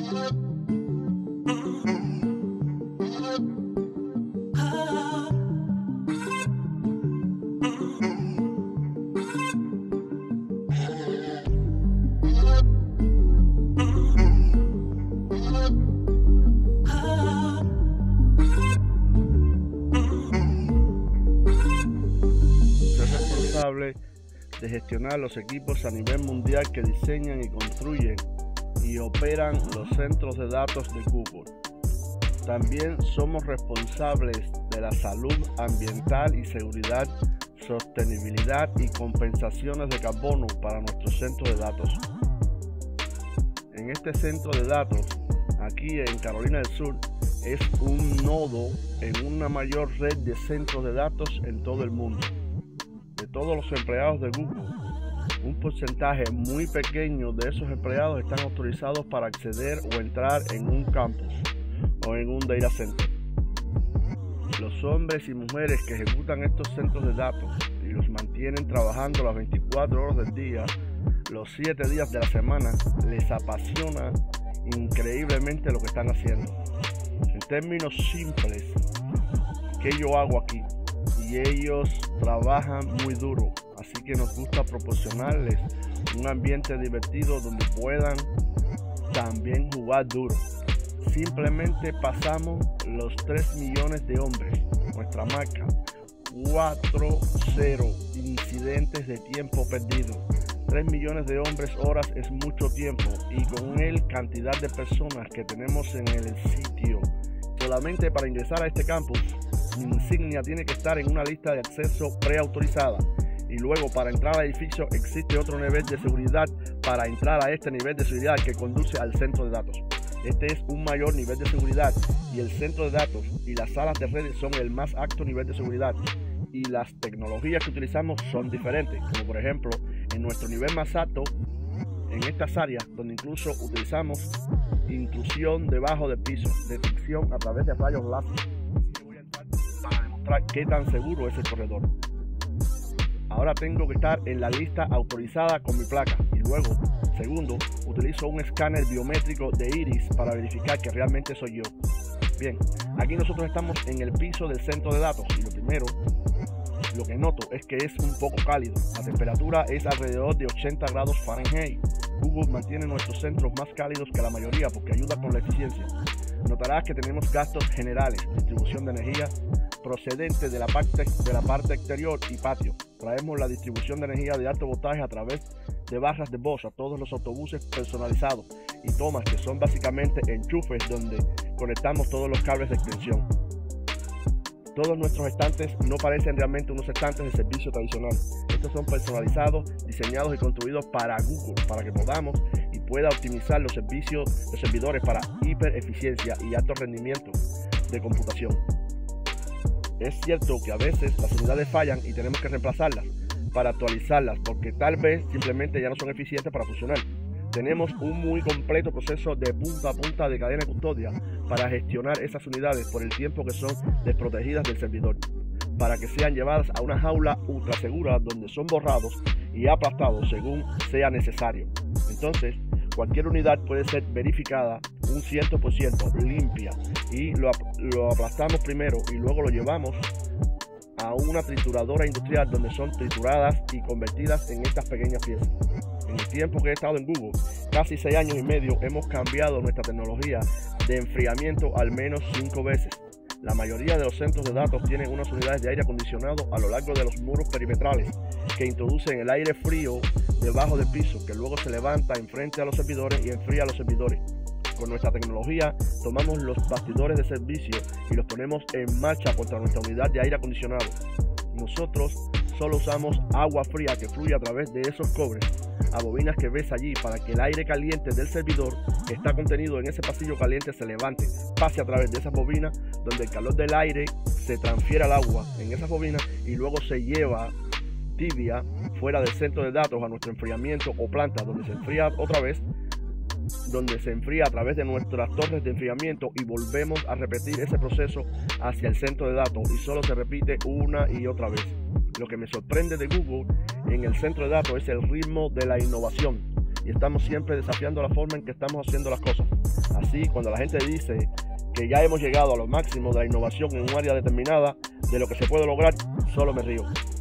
De gestionar los equipos a nivel mundial que diseñan y construyen y operan los centros de datos de Google. También somos responsables de la salud ambiental y seguridad, sostenibilidad y compensaciones de carbono para nuestro centro de datos. En este centro de datos, aquí en Carolina del Sur, es un nodo en una mayor red de centros de datos en todo el mundo. De todos los empleados de Google, un porcentaje muy pequeño de esos empleados están autorizados para acceder o entrar en un campus o en un data center. Los hombres y mujeres que ejecutan estos centros de datos y los mantienen trabajando las 24 horas del día, los 7 días de la semana, les apasiona increíblemente lo que están haciendo. En términos simples, ¿qué yo hago aquí? Y ellos trabajan muy duro, así que nos gusta proporcionarles un ambiente divertido donde puedan también jugar duro. Simplemente pasamos los 3 millones de hombres, nuestra marca, 4-0 incidentes de tiempo perdido. 3 millones de hombres horas es mucho tiempo, y con él cantidad de personas que tenemos en el sitio. Solamente para ingresar a este campus, mi insignia tiene que estar en una lista de acceso preautorizada, y luego para entrar al edificio existe otro nivel de seguridad para entrar a este nivel de seguridad que conduce al centro de datos. Este es un mayor nivel de seguridad, y el centro de datos y las salas de redes son el más alto nivel de seguridad, y las tecnologías que utilizamos son diferentes, como por ejemplo en nuestro nivel más alto, en estas áreas donde incluso utilizamos intrusión debajo del piso, detección a través de rayos láser. Para demostrar qué tan seguro es el corredor. Ahora tengo que estar en la lista autorizada con mi placa, y luego, segundo, utilizo un escáner biométrico de iris para verificar que realmente soy yo. Bien, aquí nosotros estamos en el piso del centro de datos, y lo primero, lo que noto es que es un poco cálido. La temperatura es alrededor de 80 grados Fahrenheit. Google mantiene nuestros centros más cálidos que la mayoría porque ayuda con la eficiencia. Notarás que tenemos gastos generales, distribución de energía procedente de la parte exterior y patio. Traemos la distribución de energía de alto voltaje a través de barras de voz a todos los autobuses personalizados y tomas que son básicamente enchufes donde conectamos todos los cables de extensión. Todos nuestros estantes no parecen realmente unos estantes de servicio tradicional. Estos son personalizados, diseñados y construidos para Google, para que podamos y pueda optimizar los servidores para hipereficiencia y alto rendimiento de computación. Es cierto que a veces las unidades fallan y tenemos que reemplazarlas para actualizarlas porque tal vez simplemente ya no son eficientes para funcionar. Tenemos un muy completo proceso de punta a punta de cadena de custodia para gestionar esas unidades por el tiempo que son desprotegidas del servidor, para que sean llevadas a una jaula ultra segura donde son borrados y aplastados según sea necesario. Entonces, cualquier unidad puede ser verificada un 100% limpia y lo aplastamos primero y luego lo llevamos a una trituradora industrial donde son trituradas y convertidas en estas pequeñas piezas. En el tiempo que he estado en Google, casi 6 años y medio, hemos cambiado nuestra tecnología de enfriamiento al menos 5 veces. La mayoría de los centros de datos tienen unas unidades de aire acondicionado a lo largo de los muros perimetrales que introducen el aire frío debajo del piso, que luego se levanta enfrente a los servidores y enfría a los servidores. Con nuestra tecnología tomamos los bastidores de servicio y los ponemos en marcha contra nuestra unidad de aire acondicionado. Nosotros solo usamos agua fría que fluye a través de esos cobres a bobinas que ves allí para que el aire caliente del servidor que está contenido en ese pasillo caliente se levante, pase a través de esas bobinas donde el calor del aire se transfiere al agua en esas bobinas y luego se lleva tibia fuera del centro de datos a nuestro enfriamiento o planta donde se enfría otra vez, donde se enfría a través de nuestras torres de enfriamiento y volvemos a repetir ese proceso hacia el centro de datos y solo se repite una y otra vez. Lo que me sorprende de Google en el centro de datos es el ritmo de la innovación y estamos siempre desafiando la forma en que estamos haciendo las cosas. Así, cuando la gente dice que ya hemos llegado a lo máximo de la innovación en un área determinada, de lo que se puede lograr, solo me río.